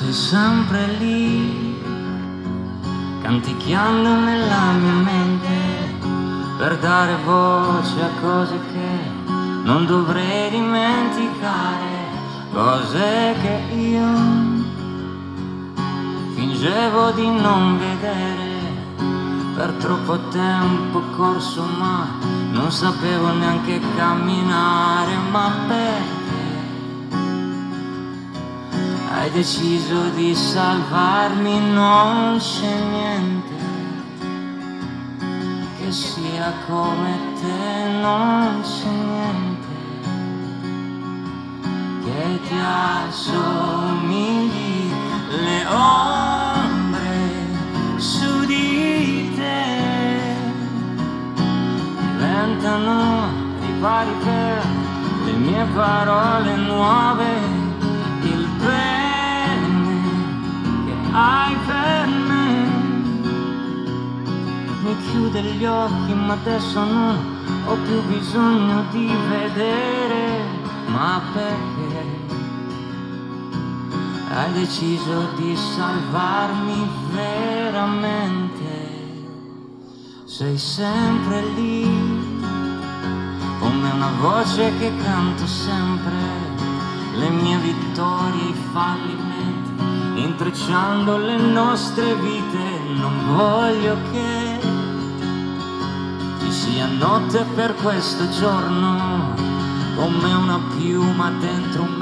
sei sempre lì, canticchiando nella mia mente, per dare voce a cose che non dovrei dimenticare, cose che io fingevo di non vedere. Per troppo tempo corso ma non sapevo neanche camminare, ma perché hai deciso di salvarmi? Non c'è niente che sia come te, non c'è niente che ti assomigli, le ombre su di te diventano ripari per le mie parole nuove, il bene che hai per me mi chiude gli occhi, ma adesso non ho più bisogno di vedere. Ma perché hai deciso di salvarmi veramente? Sei sempre lì, come una voce che canto sempre, le mie vittorie, i fallimenti, intrecciando le nostre vite. Non voglio che ci sia notte per questo giorno, come una piuma dentro un